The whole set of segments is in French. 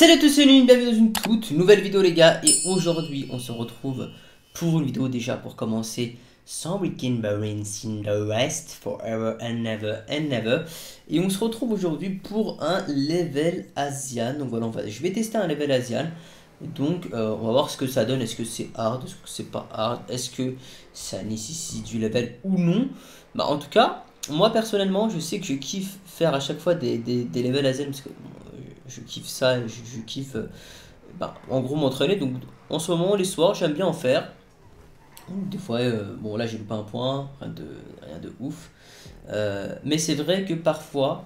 Salut à tous, c'est Lune, bienvenue dans une toute nouvelle vidéo les gars. Et aujourd'hui on se retrouve pour une vidéo déjà pour commencer sans Weekend Marines in the West Forever and Never and Never. Et on se retrouve aujourd'hui pour un level Asian. Donc voilà, je vais tester un level Asian. Donc on va voir ce que ça donne. Est-ce que c'est hard, est-ce que c'est pas hard, est-ce que ça nécessite du level ou non. Bah en tout cas, moi personnellement je sais que je kiffe faire à chaque fois des levels Asian parce que je kiffe ça, je kiffe en gros m'entraîner. Donc en ce moment les soirs j'aime bien en faire. Des fois, bon là j'ai loupé un point, rien de ouf. Mais c'est vrai que parfois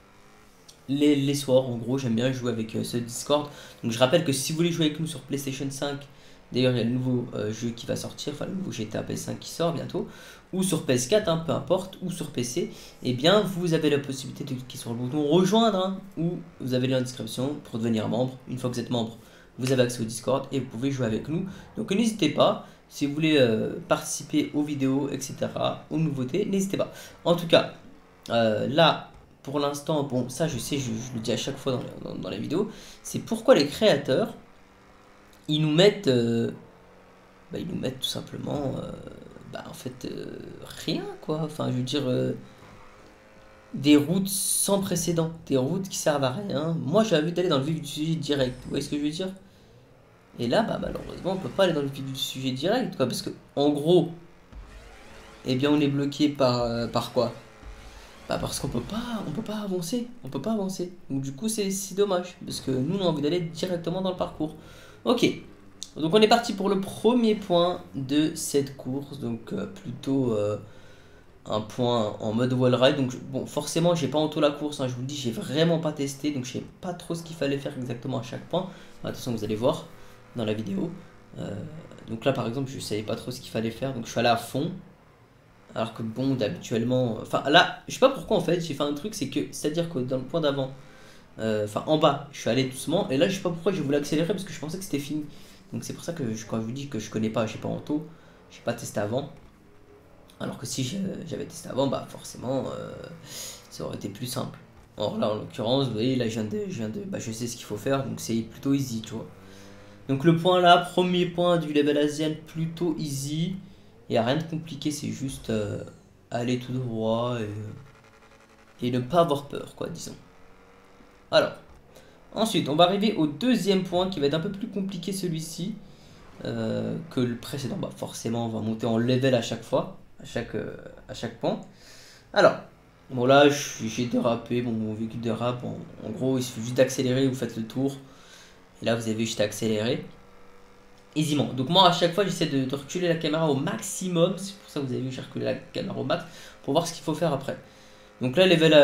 les soirs en gros j'aime bien jouer avec ce Discord. Donc je rappelle que si vous voulez jouer avec nous sur PlayStation 5, d'ailleurs il y a le nouveau jeu qui va sortir, enfin le nouveau GTA PS5 qui sort bientôt, ou sur PS4, hein, peu importe, ou sur PC, et bien vous avez la possibilité de cliquer sur le bouton rejoindre, hein, ou vous avez le lien en description pour devenir membre. Une fois que vous êtes membre, vous avez accès au Discord et vous pouvez jouer avec nous. Donc n'hésitez pas, si vous voulez participer aux vidéos, etc., aux nouveautés, n'hésitez pas. En tout cas, là, pour l'instant, bon, ça je sais, je le dis à chaque fois dans les vidéos, c'est pourquoi les créateurs, ils nous mettent tout simplement, en fait, rien, quoi. Enfin, je veux dire, des routes sans précédent, des routes qui servent à rien. Moi, j'avais envie d'aller dans le vif du sujet direct, vous voyez ce que je veux dire? Et là, malheureusement, on peut pas aller dans le vif du sujet direct, quoi, parce que, en gros, eh bien, on est bloqué par quoi? Parce qu'on peut pas avancer, on peut pas avancer. Donc du coup, c'est dommage, parce que nous, on a envie d'aller directement dans le parcours. Ok, donc on est parti pour le premier point de cette course, donc plutôt un point en mode wall ride. Donc bon, forcément, j'ai pas en tout la course, hein, je vous le dis, j'ai vraiment pas testé, donc je sais pas trop ce qu'il fallait faire exactement à chaque point. De toute façon, vous allez voir dans la vidéo. Donc là, par exemple, je savais pas trop ce qu'il fallait faire, donc je suis allé à fond. Alors que bon, d'habituellement... Enfin là, je sais pas pourquoi en fait, j'ai fait un truc, c'est que... C'est-à-dire que dans le point d'avant, enfin en bas, je suis allé doucement. Et là, je sais pas pourquoi j'ai voulu accélérer parce que je pensais que c'était fini. Donc c'est pour ça que quand je vous dis que je connais pas, j'ai pas en taux, j'ai pas testé avant. Alors que si j'avais testé avant, bah forcément, ça aurait été plus simple. Or là, en l'occurrence, vous voyez, là je sais ce qu'il faut faire, donc c'est plutôt easy, tu vois. Donc le point là, premier point du level Asian, plutôt easy. Il n'y a rien de compliqué, c'est juste aller tout droit et ne pas avoir peur, quoi, disons. Alors, ensuite, on va arriver au deuxième point qui va être un peu plus compliqué celui-ci que le précédent. Bah, forcément, on va monter en level à chaque fois, à chaque point. Alors, bon là, j'ai dérapé, bon, mon véhicule dérape. En gros, il suffit juste d'accélérer, vous faites le tour. Et là, vous avez juste à accélérer. Aisément. Donc moi à chaque fois j'essaie de reculer la caméra au maximum. C'est pour ça que vous avez vu j'ai reculé la caméra au max pour voir ce qu'il faut faire après. Donc là level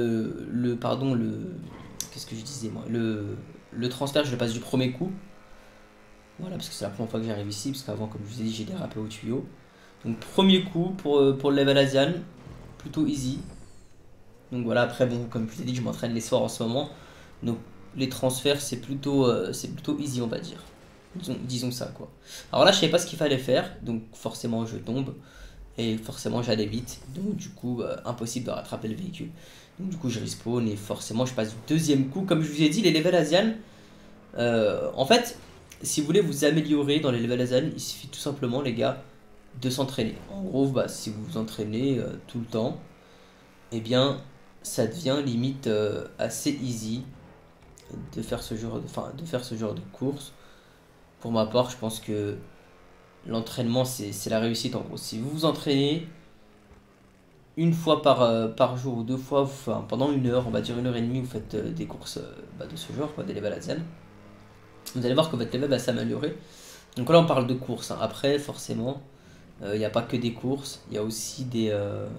qu'est-ce que je disais moi, le transfert je le passe du premier coup. Voilà parce que c'est la première fois que j'arrive ici parce qu'avant comme je vous ai dit j'ai dérapé au tuyau. Donc premier coup pour le level Asian, plutôt easy. Donc voilà après bon comme je vous ai dit je m'entraîne les soirs en ce moment. Donc les transferts c'est plutôt easy on va dire. Disons ça quoi. Alors là je savais pas ce qu'il fallait faire, donc forcément je tombe et forcément j'allais vite, donc du coup impossible de rattraper le véhicule. Donc du coup je respawn et forcément je passe du deuxième coup. Comme je vous ai dit les levels Asian, en fait si vous voulez vous améliorer dans les levels Asian, il suffit tout simplement les gars de s'entraîner. En gros si vous vous entraînez tout le temps, et bien ça devient limite assez easy de faire ce genre de course. Pour ma part, je pense que l'entraînement, c'est la réussite en gros. Si vous vous entraînez une fois par jour ou deux fois, enfin, pendant une heure, on va dire une heure et demie, vous faites des courses de ce genre, quoi, des levels Asian, vous allez voir que votre level va s'améliorer. Donc là, on parle de courses, hein. Après, forcément, il n'y a pas que des courses, il y a aussi des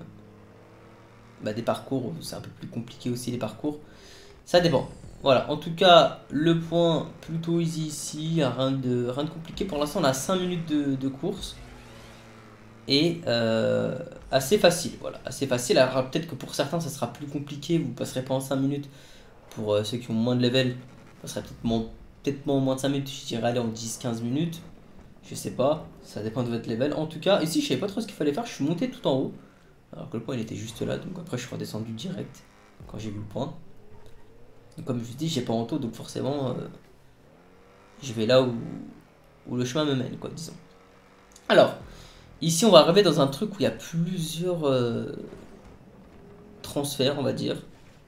parcours. C'est un peu plus compliqué aussi les parcours. Ça dépend. Voilà, en tout cas, le point plutôt easy ici, rien de compliqué. Pour l'instant, on a 5 minutes de course. Et assez facile, voilà, assez facile. Alors peut-être que pour certains, ça sera plus compliqué, vous passerez pas en 5 minutes. Pour ceux qui ont moins de level, ça serait peut-être moins en moins de 5 minutes, je dirais aller en 10-15 minutes. Je sais pas, ça dépend de votre level. En tout cas, ici, je savais pas trop ce qu'il fallait faire, je suis monté tout en haut. Alors que le point, il était juste là, donc après, je suis redescendu direct quand j'ai vu le point. Comme je vous dis, j'ai pas en auto, donc forcément, je vais là où le chemin me mène, quoi, disons. Alors, ici, on va arriver dans un truc où il y a plusieurs transferts, on va dire.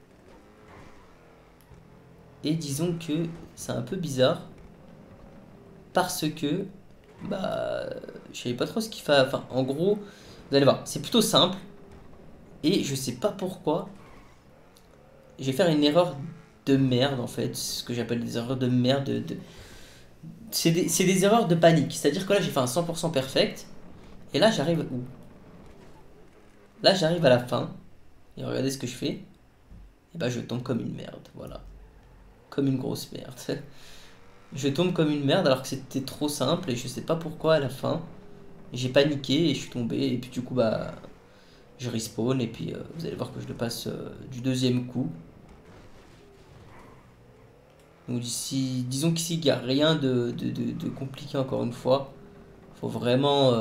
Et disons que c'est un peu bizarre. Parce que, bah, je savais pas trop ce qu'il fallait. Enfin, en gros, vous allez voir, c'est plutôt simple. Et je sais pas pourquoi. Je vais faire une erreur de merde, en fait. Ce que j'appelle des erreurs de merde. C'est des erreurs de panique. C'est-à-dire que là, j'ai fait un 100% perfect. Et là, j'arrive où? Là, j'arrive à la fin. Et regardez ce que je fais. Et bah, je tombe comme une merde. Voilà. Comme une grosse merde. Je tombe comme une merde alors que c'était trop simple. Et je sais pas pourquoi à la fin. J'ai paniqué et je suis tombé. Et puis, du coup, bah, je respawn. Et puis, vous allez voir que je le passe du deuxième coup. Donc, disons qu'ici, il n'y a rien de compliqué encore une fois. Faut vraiment.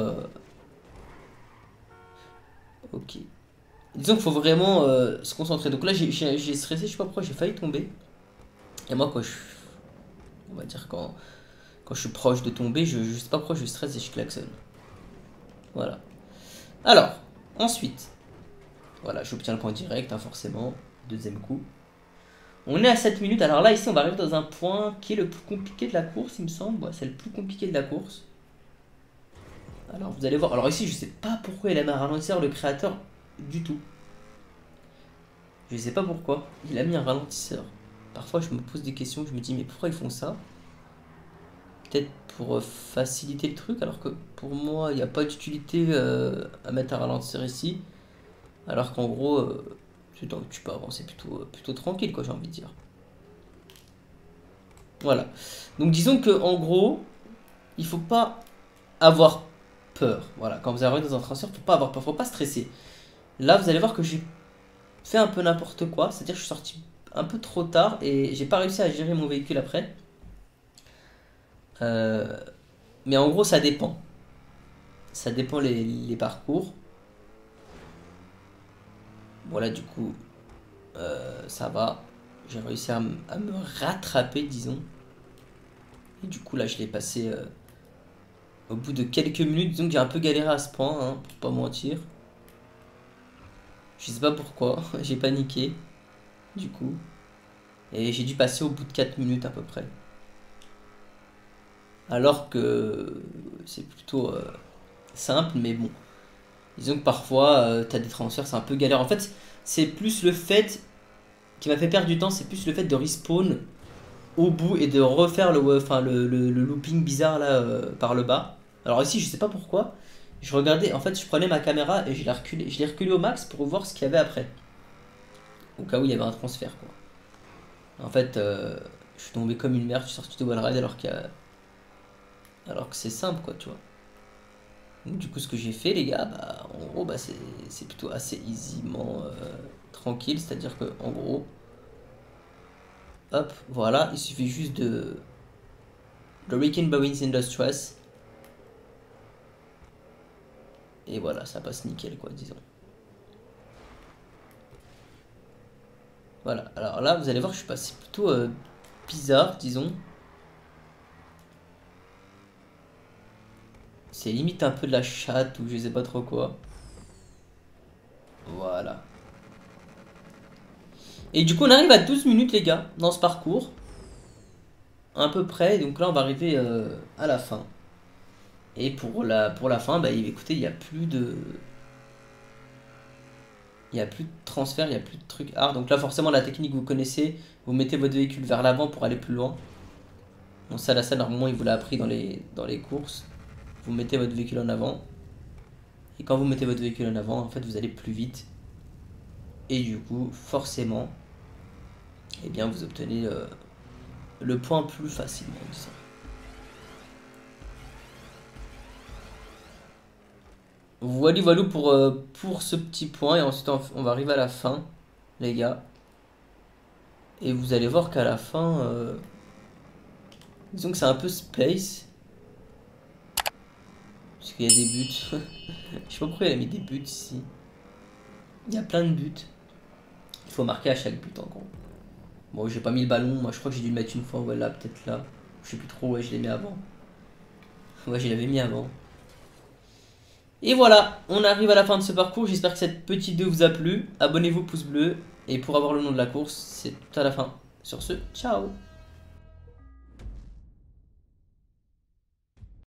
Ok. Disons qu'il faut vraiment se concentrer. Donc là, j'ai stressé, je sais pas pourquoi, j'ai failli tomber. Et moi, on va dire quand je suis proche de tomber, je sais pas pourquoi je stresse et je klaxonne. Voilà. Alors, ensuite, voilà, j'obtiens le point direct, hein, forcément. Deuxième coup. On est à 7 minutes. Alors là, ici, on va arriver dans un point qui est le plus compliqué de la course, il me semble. Ouais, c'est le plus compliqué de la course. Alors, vous allez voir. Alors ici, je sais pas pourquoi il a mis un ralentisseur, le créateur, du tout. Je sais pas pourquoi. Il a mis un ralentisseur. Parfois, je me pose des questions, je me dis, mais pourquoi ils font ça? Peut-être pour faciliter le truc, alors que pour moi, il n'y a pas d'utilité à mettre un ralentisseur ici. Alors qu'en gros, tu peux avancer plutôt tranquille, quoi, j'ai envie de dire. Voilà. Donc, disons que en gros, il faut pas avoir peur. Voilà, quand vous arrivez dans un transfert, faut pas avoir peur, faut pas stresser. Là, vous allez voir que j'ai fait un peu n'importe quoi, c'est-à-dire que je suis sorti un peu trop tard et j'ai pas réussi à gérer mon véhicule après. Euh, mais en gros, ça dépend. Ça dépend les parcours. Voilà, du coup, ça va. J'ai réussi à me rattraper, disons. Et du coup, là, je l'ai passé au bout de quelques minutes. Disons que j'ai un peu galéré à ce point, hein, pour pas mentir. Je sais pas pourquoi, j'ai paniqué, du coup. Et j'ai dû passer au bout de 4 minutes à peu près. Alors que c'est plutôt simple, mais bon. Disons que parfois, t'as des transferts, c'est un peu galère. En fait, c'est plus le fait qui m'a fait perdre du temps, c'est plus le fait de respawn au bout et de refaire enfin, le looping bizarre là par le bas. Alors ici, je sais pas pourquoi. Je regardais, en fait, je prenais ma caméra et je l'ai reculé au max pour voir ce qu'il y avait après. Au cas où il y avait un transfert, quoi. En fait, je suis tombé comme une merde, je suis sorti de wallride alors que c'est simple, quoi, tu vois. Donc, du coup, ce que j'ai fait, les gars, bah, en gros, bah, c'est plutôt assez easyment tranquille. C'est-à-dire que, en gros, hop, voilà, il suffit juste de Riken Bowens Industries. Et voilà, ça passe nickel, quoi, disons. Voilà, alors là, vous allez voir, je suis passé plutôt bizarre, disons. C'est limite un peu de la chatte ou je sais pas trop quoi. Voilà. Et du coup, on arrive à 12 minutes, les gars, dans ce parcours. À peu près. Donc là, on va arriver à la fin. Et pour la fin, bah, écoutez, il n'y a plus de. Il n'y a plus de transfert, il n'y a plus de trucs hard. Donc là, forcément, la technique, vous connaissez. Vous mettez votre véhicule vers l'avant pour aller plus loin. Bon, ça, normalement, il vous l'a appris dans les courses. Vous mettez votre véhicule en avant. Et quand vous mettez votre véhicule en avant, en fait, vous allez plus vite. Et du coup, forcément, eh bien, vous obtenez le point plus facilement, disons. Voilà, voilà pour ce petit point. Et ensuite, on va arriver à la fin, les gars. Et vous allez voir qu'à la fin, disons que c'est un peu space. Parce qu'il y a des buts. Je sais pas pourquoi il a mis des buts ici. Il y a plein de buts. Il faut marquer à chaque but en gros. Bon, j'ai pas mis le ballon, moi je crois que j'ai dû le mettre une fois, voilà, peut-être là. Je sais plus trop, ouais, je l'ai mis avant. Ouais, je l'avais mis avant. Et voilà, on arrive à la fin de ce parcours. J'espère que cette petite vidéo vous a plu. Abonnez-vous, pouce bleu. Et pour avoir le nom de la course, c'est tout à la fin. Sur ce, ciao!